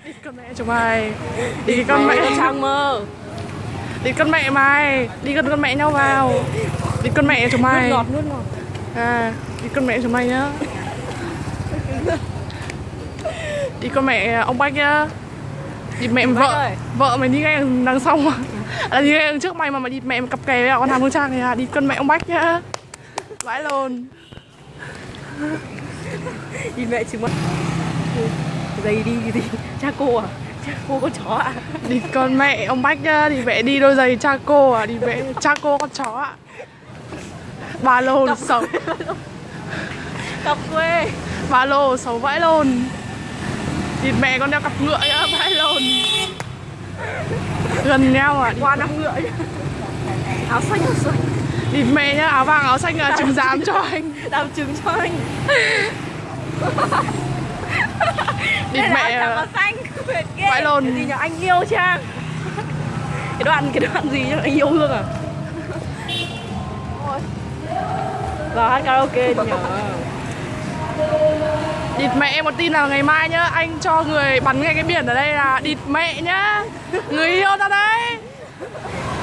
Đi con mẹ chúng mày. Đi con mẹ Trang mơ. Đi con mẹ mày. Đi con mẹ nhau vào. Đi con mẹ chúng mày. Nuốt ngọt. À, đi con mẹ chúng mày nhá. Đi con mẹ ông Bách nhá. Đi mẹ vợ mày đi ngay đằng sau mà. Là đi ngay đằng trước mày mà đi mẹ cặp kè với con Hàn Phương Trang này à. Đi con mẹ ông Bách nhá. Vãi lồn. Đi mẹ chứ mất. Giày đi gì? Cha cô à? Cha cô con chó à? Đi con mẹ ông Bách nhá. Đi mẹ đi đôi giày cha cô à. Đi mẹ cha cô con chó à. Ba lô xấu. Cặp quê. Ba lô xấu vãi lồn. Đi mẹ con đeo cặp ngựa nhá. Vãi lồn. Gần nhau à. Qua 5 ngựa nhá. Áo xanh. Đi mẹ nhá, áo vàng áo xanh là trứng giám cho anh. Làm trứng cho anh. Đi mẹ áo xanh. vãi lồn. Cái gì nhỉ? Anh yêu Trang. Cái đoạn gì nhỉ? Anh yêu Hương à? Vào hát karaoke nhỉ? Địt mẹ một tin là ngày mai nhá, anh cho người bắn ngay cái biển ở đây là địt mẹ nhá. Người yêu tao đấy.